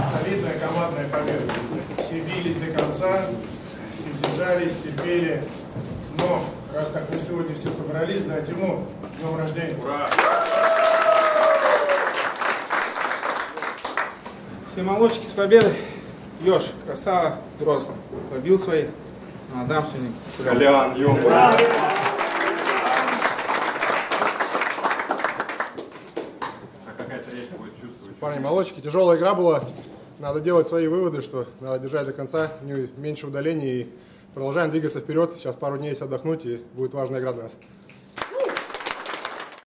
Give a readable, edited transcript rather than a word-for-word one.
Солидная командная победа. Все бились до конца, все держались, терпели. Но раз так мы сегодня все собрались, да, Тимур, с днем рождения. Ура! Все молодчики с победой. Ёж, красава, дрозд. Побил своих. Дам сегодня. Колян, ё-моё. Какая-то речь будет чувствовать. Парни, молодчики, тяжелая игра была. Надо делать свои выводы, что надо держать до конца, меньше удалений и продолжаем двигаться вперед. Сейчас пару дней есть отдохнуть, и будет важная игра для нас.